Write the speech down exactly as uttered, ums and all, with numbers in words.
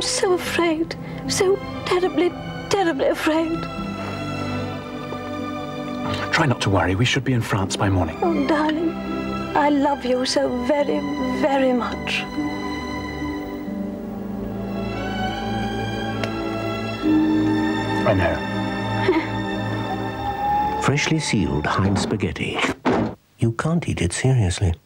so afraid. So terribly, terribly afraid. Try not to worry. We should be in France by morning. Oh, darling, I love you so very, very much. I know. Freshly sealed Heinz spaghetti. You can't eat it seriously.